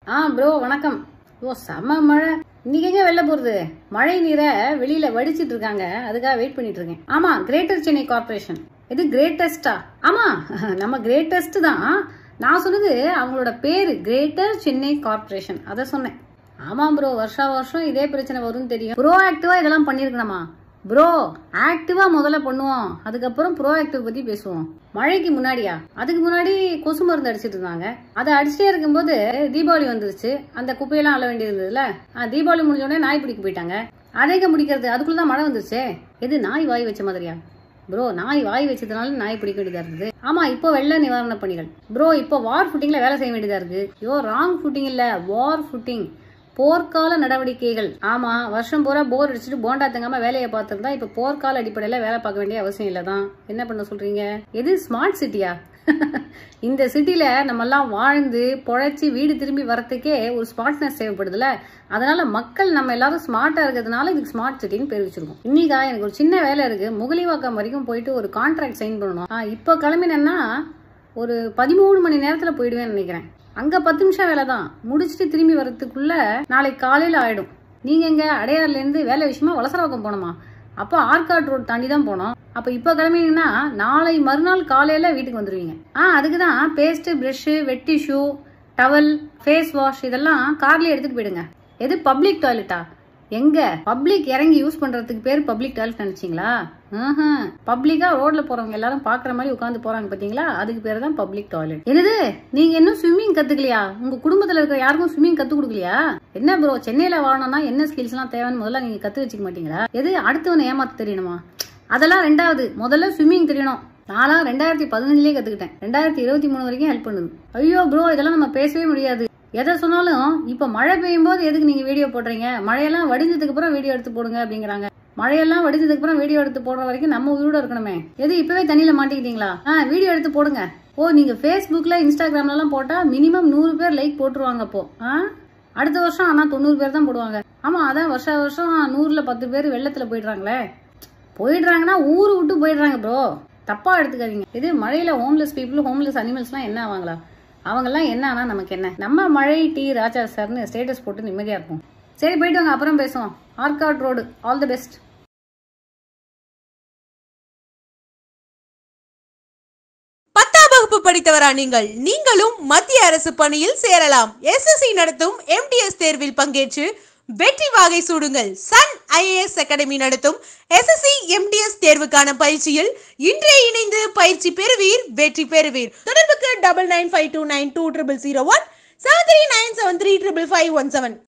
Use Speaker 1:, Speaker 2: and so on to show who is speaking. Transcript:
Speaker 1: Bro வணக்கம். ஓ செம மழை. இன்னைக்கு எங்க வெளில போறது? மழை நீரை வெளியில வடிச்சிட்டு இருக்காங்க, அதுக்காக வெயிட் பண்ணிட்டு இருக்கேன். ஆமா, கிரேட்டர் சென்னை கார்பரேஷன். இது கிரேட்டஸ்டா? ஆமா, நம்ம கிரேட்டஸ்ட் தான். நான் சொன்னது அவங்களோட பேரு கிரேட்டர் சென்னை கார்பரேஷன், அதை சொன்னேன். ஆமா ப்ரோ, வருஷா வருஷம் இதே பிரச்சனை வரும்னு தெரியும். ப்ரோ ஆக்டிவா இதெல்லாம் பண்ணிருக்கணுமா? ப்ரோ ஆக்டிவா முதல்ல பண்ணுவோம், அதுக்கப்புறம் ப்ரோ ஆக்டிவ் பத்தி பேசுவோம். மழைக்கு முன்னாடியா? அதுக்கு முன்னாடி கொசு மருந்து அடிச்சிட்டு இருந்தாங்க. அதை அடிச்சுட்டே இருக்கும்போது தீபாவளி வந்துருச்சு. அந்த குப்பையெல்லாம் அள்ள வேண்டியது இருந்ததுல. தீபாவளி முடிஞ்ச உடனே நாய் பிடிக்க போயிட்டாங்க. அதேங்க முடிக்கிறது, அதுக்குள்ளதான் மழை வந்துருச்சு. எது நாய் வாய் வச்ச மாதிரியா? ப்ரோ நாய் வாய் வச்சதுனால நாய் பிடிக்க வேண்டியதா இருக்குது. ஆமா, இப்போ வெள்ள நிவாரண பணிகள். ப்ரோ இப்போ வார் ஃபுட்டிங்ல வேலை செய்ய வேண்டியதா இருக்கு. ராங் ஃபுட்டிங் இல்ல, வார் ஃபுட்டிங், போர்க்கால நடவடிக்கைகள். ஆமா, வருஷம் பூரா போர் அடிச்சுட்டு போண்டா தங்காம வேலையை பார்த்துருந்தா இப்ப போர்க்கால அடிப்படையில வேலை பார்க்க வேண்டிய அவசியம் இல்லதான். என்ன பண்ண சொல்றீங்க? எது ஸ்மார்ட் சிட்டியா? இந்த சிட்டில நம்ம எல்லாம் வாழ்ந்து பொழைச்சி வீடு திரும்பி வரத்துக்கே ஒரு ஸ்மார்ட்னஸ் தேவைப்படுதுல. அதனால மக்கள் நம்ம எல்லாரும் ஸ்மார்ட்டா இருக்கிறதுனால இதுக்கு ஸ்மார்ட் சிட்டின்னு பேர் வச்சிருக்கோம். இன்னைக்கா எனக்கு ஒரு சின்ன வேலை இருக்கு, முகலிவாக்கம் வரைக்கும் போயிட்டு ஒரு கான்ட்ராக்ட் சைன் பண்ணணும். இப்ப கிளம்பினேன்னா ஒரு 13 மணி நேரத்துல போயிடுவேன்னு நினைக்கிறேன். அங்க 10 நிமிஷம் வேலை தான், முடிச்சுட்டு திரும்பி வரதுக்குள்ள நாளைக்கு காலையில ஆயிடும். நீங்க எங்க அடையாறுல இருந்து வேலை விஷயமா வலசரவாக்கம் போனோமா? அப்ப ஆர்காட் ரோட் தாண்டி தான் போனோம். அப்ப இப்ப கிளம்பினீங்கன்னா நாளை மறுநாள் காலையில வீட்டுக்கு வந்துருவீங்க. அதுக்குதான் paste, brush, wet tissue, towel, face wash இதெல்லாம் கார்லயே எடுத்துட்டு போயிடுங்க. எது பப்ளிக் டாய்லெட்டா? எங்க பப்ளிக் இறங்கி யூஸ் பண்றதுக்கு பேர் பப்ளிக் டாய்லெட் நினைச்சீங்களா? பப்ளிக்கா ரோட்ல போறவங்க எல்லாரும் பாக்குற மாதிரி உட்காந்து போறாங்க பாத்தீங்களா, அதுக்கு பேர் தான் பப்ளிக் டாய்லெட். என்னது, நீங்க இன்னும் ஸ்விம்மிங் கத்துக்கலையா? உங்க குடும்பத்துல இருக்கிற யாருக்கும் ஸ்விம்மிங் கத்து கொடுக்கலையா? என்ன ப்ரோ, சென்னையில வாழணும்னா என்ன ஸ்கில்ஸ் எல்லாம் தேவைன்னு முதல்ல நீங்க கத்து வச்சுக்க மாட்டீங்களா? எது அடுத்தவனை ஏமாத்த தெரியணுமா? அதெல்லாம் ரெண்டாவது, முதல்ல ஸ்விம்மிங் தெரியணும். நானா 2015லயே கத்துக்கிட்டேன், 2023 வரைக்கும் ஹெல்ப் பண்ணுது. ஐயோ ப்ரோ, இதெல்லாம் நம்ம பேசவே முடியாது. எதை சொன்னாலும் இப்ப மழை பெய்யும் போது எதுக்கு நீங்க வீடியோ போடுறீங்க, மழையெல்லாம் வடிஞ்சதுக்கு அப்புறம் வீடியோ எடுத்து போடுங்க அப்படிங்கிறாங்க. மழையெல்லாம் வடிஞ்சதுக்கு அப்புறம் வீடியோ எடுத்து போடுற வரைக்கும் நம்ம உயிரோட இருக்கணுமே. எது இப்பவே தண்ணியில மாட்டிக்கிட்டீங்களா? வீடியோ எடுத்து போடுங்க. நீங்க Facebookல இன்ஸ்டாகிராம்ல எல்லாம் போட்டா மினிமம் 100 பேர் லைக் போட்டுருவாங்க. அப்போ அடுத்த வருஷம் ஆனா 90 பேர் தான் போடுவாங்க. ஆமா, அதான் வருஷ வருஷம் 100ல 10 பேர் வெள்ளத்துல போயிடுறாங்களே. போயிடுறாங்கன்னா ஊரு விட்டு போயிடுறாங்க ப்ரோ, தப்பா எடுத்துக்காதீங்க. இது மழையில ஹோம்லெஸ் பீப்புள், ஹோம்லெஸ் அனிமல்ஸ் எல்லாம் என்ன ஆவாங்களா? அவங்க எல்லாம் என்ன ஆனா நமக்கு என்ன? நம்ம மழை டி ராஜா சார்னு ஸ்டேட்டஸ் போட்டு நிம்மதியா இருக்கும். சரி போயிட்டு வாங்க, அப்புறம் பேசுவோம். Arcot road, all the best.
Speaker 2: படித்தவரா நீங்களும் மத்திய அரசு பணியில் சேரலாம். எஸ்எஸ்சி நடத்தும் எம்டிஎஸ் தேர்வில் பங்கேற்று வெற்றி வாகை சூடுங்கள். சன் ஐஏஎஸ் அகாடமி நடத்தும் எஸ்எஸ்சி எம்டிஎஸ் தேர்வுக்கான பயிற்சியில் இன்றே இணைந்து பயிற்சி பெறுவீர், வெற்றி பெறுவீர். தொடர்புக்கு 9952920001 7397355517.